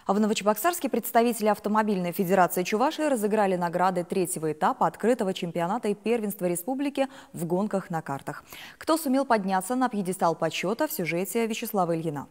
А в Новочебоксарске представители Автомобильной федерации Чувашии разыграли награды третьего этапа открытого чемпионата и первенства республики в гонках на картах. Кто сумел подняться на пьедестал почета, в сюжете Вячеслава Ильина.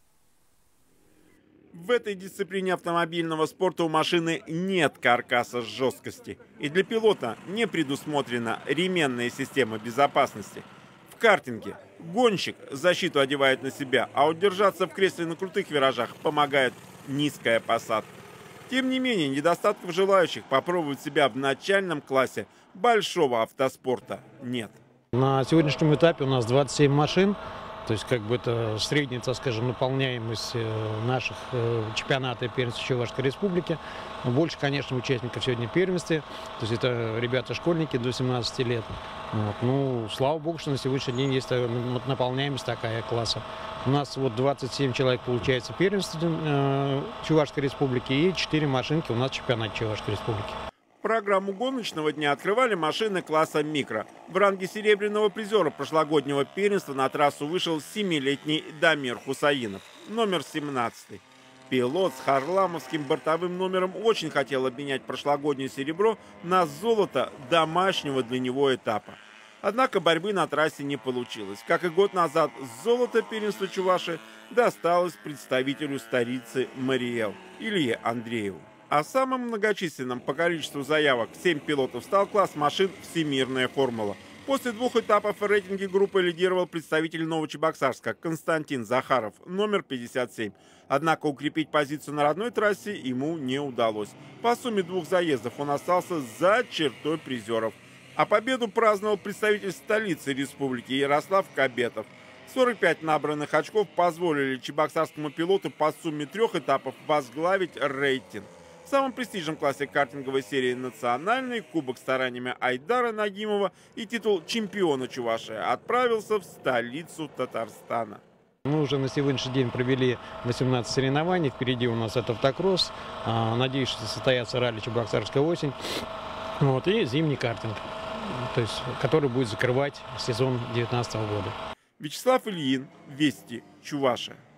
В этой дисциплине автомобильного спорта у машины нет каркаса жесткости. И для пилота не предусмотрена ременная система безопасности. В картинге гонщик защиту одевает на себя, а удержаться в кресле на крутых виражах помогает низкая посадка. Тем не менее, недостатков желающих попробовать себя в начальном классе большого автоспорта нет. На сегодняшнем этапе у нас 27 машин. То есть, как бы это средняя, так скажем, наполняемость наших чемпионата и первенства Чувашской республики. Больше, конечно, участников сегодня в первенстве. То есть, это ребята-школьники до 17 лет. Вот. Ну, слава богу, что на сегодняшний день есть наполняемость такая класса. У нас вот 27 человек получается в первенстве Чувашской республики и 4 машинки у нас в чемпионате Чувашской республики. Программу гоночного дня открывали машины класса «Микро». В ранге серебряного призера прошлогоднего первенства на трассу вышел 7-летний Дамир Хусаинов, номер 17. Пилот с харламовским бортовым номером очень хотел обменять прошлогоднее серебро на золото домашнего для него этапа. Однако борьбы на трассе не получилось. Как и год назад, золото первенства Чувашии досталось представителю столицы Мариэл Илье Андрееву. А самым многочисленным по количеству заявок 7 пилотов стал класс машин «Всемирная формула». После 2 этапов в рейтинге группы лидировал представитель Новочебоксарска Константин Захаров, номер 57. Однако укрепить позицию на родной трассе ему не удалось. По сумме 2 заездов он остался за чертой призеров. А победу праздновал представитель столицы республики Ярослав Кабетов. 45 набранных очков позволили чебоксарскому пилоту по сумме 3 этапов возглавить рейтинг. В самом престижном классе картинговой серии «Национальный» кубок стараниями Айдара Нагимова и титул чемпиона Чувашии отправился в столицу Татарстана. Мы уже на сегодняшний день провели 18 соревнований. Впереди у нас это автокросс. Надеюсь, что состоятся ралли «Чебоксарская осень». Вот, и зимний картинг, то есть, который будет закрывать сезон 2019 года. Вячеслав Ильин, Вести, Чувашия.